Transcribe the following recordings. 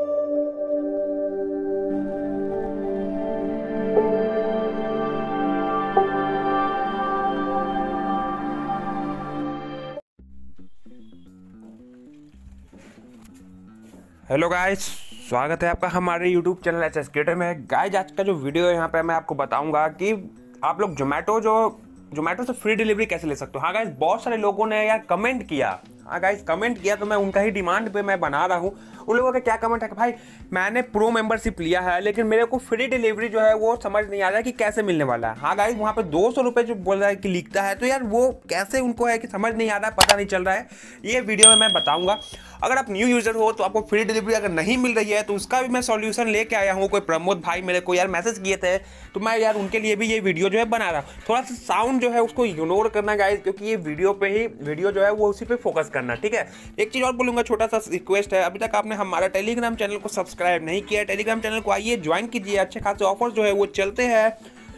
Hello guys, स्वागत है आपका हमारे यूट्यूब चैनल एचएस क्रिएटर में। गाइस, आज का जो वीडियो है यहाँ पे मैं आपको बताऊंगा कि आप लोग जोमेटो से फ्री डिलीवरी कैसे ले सकते हो। हाँ गाइस, बहुत सारे लोगों ने यार कमेंट किया। हाँ गाइस, कमेंट किया तो मैं उनका ही डिमांड पे मैं बना रहा हूँ। उन लोगों का क्या कमेंट है कि भाई मैंने प्रो मेंबरशिप लिया है लेकिन मेरे को फ्री डिलीवरी जो है वो समझ नहीं आ रहा है कि कैसे मिलने वाला है। हाँ गाइस, वहाँ पे 200 रुपये जो बोल रहा है कि लिखता है, तो यार वो कैसे उनको है कि समझ नहीं आ रहा है, पता नहीं चल रहा है। ये वीडियो में मैं बताऊंगा। अगर आप न्यू यूजर हो तो आपको फ्री डिलीवरी अगर नहीं मिल रही है तो उसका भी मैं सॉल्यूशन लेके आया हूँ। कोई प्रमोद भाई मेरे को यार मैसेज किए थे तो मैं यार उनके लिए भी ये वीडियो जो है बना रहा हूँ। थोड़ा सा साउंड जो है उसको इग्नोर करना गाइस, क्योंकि ये वीडियो जो है वो उसी पे फोकस करना, ठीक है। एक चीज़ और बोलूँगा, छोटा सा रिक्वेस्ट है, अभी तक आपने हमारा टेलीग्राम चैनल को सब्सक्राइब नहीं किया, टेलीग्राम चैनल को आइए ज्वाइन कीजिए। अच्छे खासे ऑफर जो है वो चलते हैं,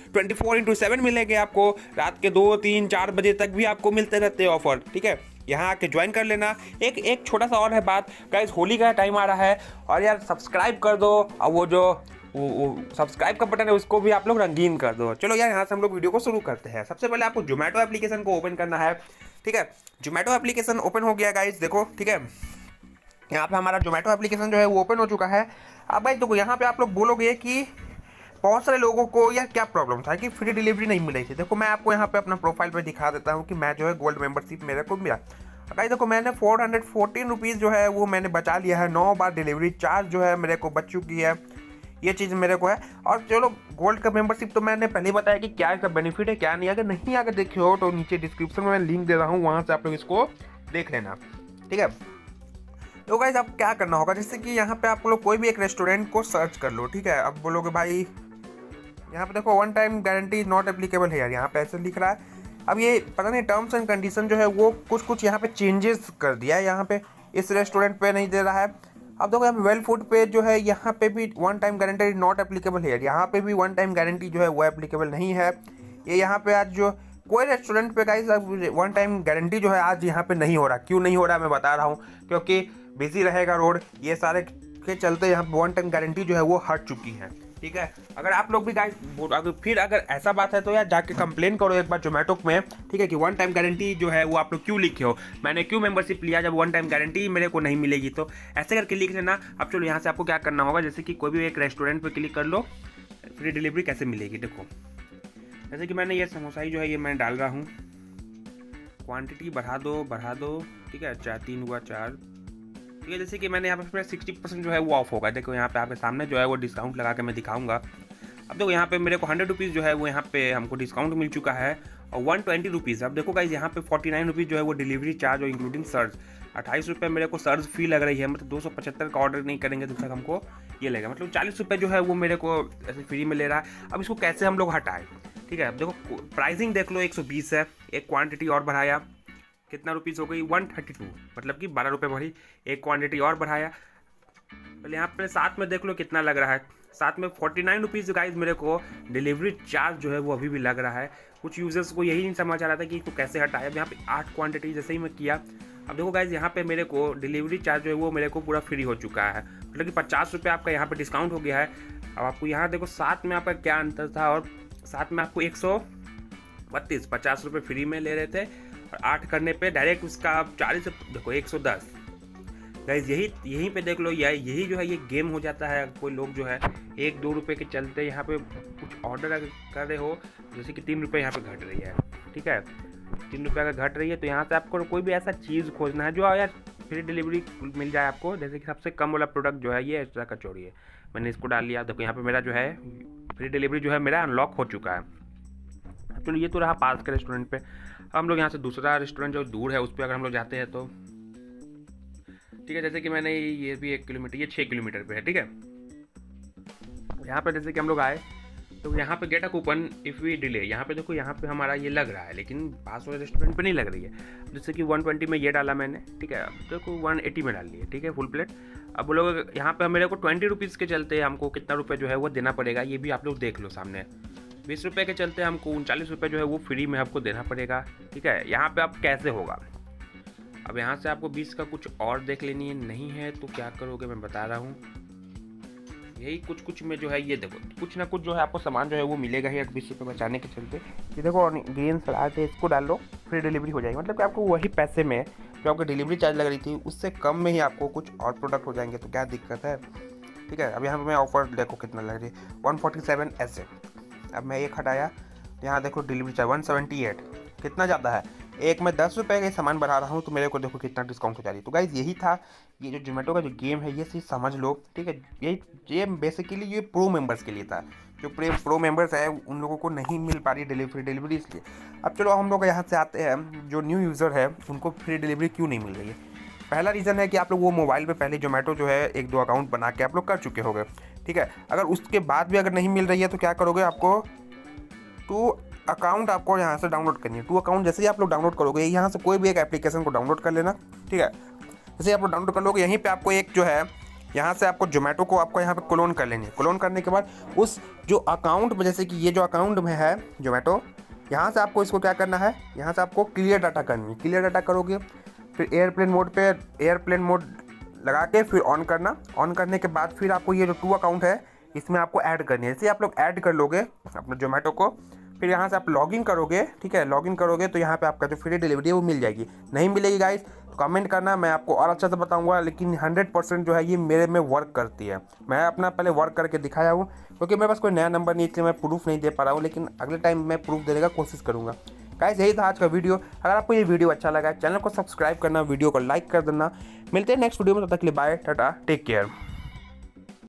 24/7 मिलेंगे आपको। रात के 2-3-4 बजे तक भी आपको मिलते रहते हैं ऑफर, ठीक है। यहाँ आके ज्वाइन कर लेना। एक छोटा सा और है बात गाइस, होली का टाइम आ रहा है और यार सब्सक्राइब कर दो, और वो जो सब्सक्राइब का बटन है उसको भी आप लोग रंगीन कर दो। चलो यार, यहाँ से हम लोग वीडियो को शुरू करते हैं। सबसे पहले आपको जोमेटो एप्लीकेशन को ओपन करना है, ठीक है। जोमेटो एप्लीकेशन ओपन हो गया गाइस, देखो, ठीक है। यहाँ पे हमारा जोमेटो एप्लीकेशन जो है वो ओपन हो चुका है। अब भाई देखो, यहाँ पे आप लोग बोलोगे कि बहुत सारे लोगों को यार क्या प्रॉब्लम था कि फ्री डिलीवरी नहीं मिल रही थी। देखो, मैं आपको यहाँ पे अपना प्रोफाइल पे दिखा देता हूँ कि मैं जो है गोल्ड मेंबरशिप मेरे को मिला। भाई देखो, मैंने 414 रुपीज़ जो है वो मैंने बचा लिया है। 9 बार डिलीवरी चार्ज जो है मेरे को बच चुकी है, ये चीज़ मेरे को है। और चलो, गोल्ड का मेंबरशिप तो मैंने पहले ही बताया कि क्या इसका बेनिफिट है क्या नहीं। अगर नहीं आकर देखे हो तो नीचे डिस्क्रिप्शन में मैं लिंक दे रहा हूँ, वहाँ से आप लोग इसको देख लेना, ठीक है। तो गाइस, अब क्या करना होगा, जैसे कि यहाँ पे आप लोग कोई भी एक रेस्टोरेंट को सर्च कर लो, ठीक है। अब बोलोगे भाई यहाँ पे देखो, 1 टाइम गारंटी नॉट एप्लीकेबल है यार, यहाँ पे ऐसे लिख रहा है। अब ये पता नहीं टर्म्स एंड कंडीशन जो है वो कुछ यहाँ पे चेंजेस कर दिया है। यहाँ पे इस रेस्टोरेंट पे नहीं दे रहा है। अब देखो, यहाँ पे वेल फूड पे जो है यहाँ पे भी 1 टाइम गारंटी नॉट एप्लीकेबल है यार, यहाँ पे भी 1 टाइम गारंटी जो है वो एप्लीकेबल नहीं है। ये यहाँ पे आज जो कोई रेस्टोरेंट पे गाइस 1 टाइम गारंटी जो है आज यहाँ पे नहीं हो रहा। क्यों नहीं हो रहा मैं बता रहा हूँ, क्योंकि बिजी रहेगा रोड, ये सारे के चलते यहाँ पे 1 टाइम गारंटी जो है वो हट चुकी है, ठीक है। अगर आप लोग भी गाइस अगर ऐसा बात है तो यार जाके कंप्लेन करो एक बार जोमेटो में, ठीक है, कि 1 टाइम गारंटी जो है वो आप लोग क्यों लिखे हो, मैंने क्यों मेंबरशिप लिया जब 1 टाइम गारंटी मेरे को नहीं मिलेगी। तो ऐसे करके लिख लेना। अब चलो, यहाँ से आपको क्या करना होगा, जैसे कि कोई भी एक रेस्टोरेंट पर क्लिक कर लो, फ्री डिलीवरी कैसे मिलेगी। देखो, जैसे कि मैंने ये समोसा ही जो है ये मैं डाल रहा हूँ, क्वान्टिटी बढ़ा दो, ठीक है। 3 हुआ 4, ठीक है। जैसे कि मैंने यहाँ पे 60% जो है वो ऑफ होगा। देखो, यहाँ पे आपके सामने जो है वो डिस्काउंट लगा के मैं दिखाऊंगा। अब देखो, यहाँ पे मेरे को 100 रुपीज़ जो है वो यहाँ पे हमको डिस्काउंट मिल चुका है, और 120 रुपीज़। अब देखो गाइस, यहाँ पे 49 रुपीज़ जो है वो डिलीवरी चार्ज और इंक्लूडिंग सर्ज। 28 रुपये मेरे को सर्ज फी लग रही है, मतलब 275 का ऑर्डर नहीं करेंगे तो तक हमको ये लगेगा, मतलब 40 रुपये जो है वो मेरे को ऐसे फ्री में ले रहा है। अब इसको कैसे हम लोग हटाएं, ठीक है। अब देखो, प्राइसिंग देख लो, 120 है। एक क्वान्टिटी और बढ़ाया, कितना रुपीज़ हो गई, 132, मतलब कि 12 रुपये बढ़ी। एक क्वांटिटी और बढ़ाया, पहले यहाँ पे साथ में देख लो कितना लग रहा है, साथ में 49 रुपीज़ गाइज मेरे को डिलीवरी चार्ज जो है वो अभी भी लग रहा है। कुछ यूजर्स को यही नहीं समझ आ रहा था कि तो कैसे हटाया। अब यहाँ पे 8 क्वांटिटी जैसे ही मैं किया, अब देखो गाइज, यहाँ पे मेरे को डिलीवरी चार्ज जो है वो मेरे को पूरा फ्री हो चुका है, मतलब कि 50 रुपये आपका यहाँ पे डिस्काउंट हो गया है। अब आपको यहाँ देखो साथ में आपका क्या अंतर था, और साथ में आपको 132, 50 रुपये फ्री में ले रहे थे, और 8 करने पे डायरेक्ट उसका आप 40, देखो 110। गाइज, यहीं पे देख लो, यही जो है ये गेम हो जाता है। कोई लोग जो है 1-2 रुपये के चलते यहाँ पे कुछ ऑर्डर कर रहे हो, जैसे कि 3 रुपये यहाँ पे घट रही है, ठीक है, 3 रुपये का घट रही है, तो यहाँ से आपको कोई भी ऐसा चीज़ खोजना है जो यार फ्री डिलीवरी मिल जाए आपको। जैसे कि सबसे कम वाला प्रोडक्ट जो है ये एक्स्ट्रा कचौड़ी है, मैंने इसको डाल लिया। देखो, यहाँ पर मेरा जो है फ्री डिलीवरी जो है मेरा अनलॉक हो चुका है। चलो, ये तो रहा पास के रेस्टोरेंट पे। हम लोग यहाँ से दूसरा रेस्टोरेंट जो दूर है उस पर अगर हम लोग जाते हैं तो, ठीक है, जैसे कि मैंने ये भी 1 किलोमीटर, ये 6 किलोमीटर पे है, ठीक है। यहाँ पे जैसे कि हम लोग आए तो यहाँ पे get a coupon if we delay, यहाँ पे देखो, यहाँ पे हमारा ये लग रहा है, लेकिन पास वाले रेस्टोरेंट पे नहीं लग रही है। जैसे कि 120 में ये डाला मैंने, ठीक है। अब देखो 180 में डाल लिए, ठीक है, फुल प्लेट। अब वो लोग यहाँ पे मेरे को 20 रुपीज़ के चलते हमको कितना रुपये जो है वो देना पड़ेगा, ये भी आप लोग देख लो सामने। 20 रुपये के चलते हमको 39 रुपये जो है वो फ्री में आपको देना पड़ेगा, ठीक है। यहाँ पे अब कैसे होगा, अब यहाँ से आपको 20 का कुछ और देख लेनी है, नहीं है तो क्या करोगे मैं बता रहा हूँ। यही कुछ कुछ में जो है ये देखो कुछ ना कुछ जो है आपको सामान जो है वो मिलेगा ही 20 रुपये बचाने के चलते। ये देखो ग्रीन सलाद है, इसको डाल लो, फ्री डिलीवरी हो जाएगी। मतलब कि आपको वही पैसे में जो आपको डिलीवरी चार्ज लग रही थी उससे कम में ही आपको कुछ और प्रोडक्ट हो जाएंगे, तो क्या दिक्कत है। ठीक है, अब यहाँ पर मैं ऑफर देखो कितना लग रही है 147 ऐसे। अब मैं एक हटाया, यहाँ देखो डिलीवरी चार्ज 178, कितना ज़्यादा है। एक मैं 10 रुपये का सामान बढ़ा रहा हूँ तो मेरे को देखो कितना डिस्काउंट हो जा रही है। तो गाइज़ यही था, ये जो जोमेटो का जो गेम है ये चीज़ समझ लो। ठीक है, ये बेसिकली ये प्रो मेंबर्स के लिए था। जो प्रो मेंबर्स है उन लोगों को नहीं मिल पा रही डिलीवरी इसलिए। अब चलो हम लोग यहाँ से आते हैं, जो न्यू यूज़र है उनको फ्री डिलीवरी क्यों नहीं मिल रही है। पहला रीज़न है कि आप लोग वो मोबाइल पे पहले जोमेटो जो है 1-2 अकाउंट बना के आप लोग कर चुके होंगे। ठीक है, अगर उसके बाद भी अगर नहीं मिल रही है तो क्या करोगे, आपको 2 अकाउंट आपको यहाँ से डाउनलोड करनी है। 2 अकाउंट जैसे ही आप लोग डाउनलोड करोगे, यहाँ से कोई भी एक एप्लीकेशन को डाउनलोड कर लेना। ठीक है, जैसे आप लोग डाउनलोड कर लोगे, यहीं पे आपको एक जो है यहाँ से आपको जोमेटो को आपको यहाँ पे क्लोन कर लेनी है। क्लोन करने के बाद उस जो अकाउंट में, जैसे कि ये जो अकाउंट में है जोमेटो, यहाँ से आपको इसको क्या करना है, यहाँ से आपको क्लियर डाटा करनी है। क्लियर डाटा करोगे, फिर एयरप्लेन मोड लगा के फिर ऑन करना। ऑन करने के बाद फिर आपको ये जो 2 अकाउंट है इसमें आपको ऐड करनी है। जैसे आप लोग ऐड कर लोगे अपने जोमेटो को, फिर यहाँ से आप लॉगिन करोगे। ठीक है, लॉगिन करोगे तो यहाँ पे आपका जो फ्री डिलीवरी है वो मिल जाएगी। नहीं मिलेगी गाइस तो कमेंट करना, मैं आपको और अच्छा से बताऊंगा। लेकिन 100% जो है ये मेरे में वर्क करती है। मैं अपना पहले वर्क करके दिखाया हूँ, क्योंकि मेरे पास कोई नया नंबर नहीं, इसलिए मैं प्रूफ नहीं दे पा रहा हूँ। लेकिन अगले टाइम मैं प्रूफ देने का कोशिश करूँगा। गाइस यही था आज का वीडियो। अगर आपको ये वीडियो अच्छा लगा, चैनल को सब्सक्राइब करना, वीडियो को लाइक कर देना। मिलते हैं नेक्स्ट वीडियो में, तब तक के लिए बाय, टाटा, टेक केयर।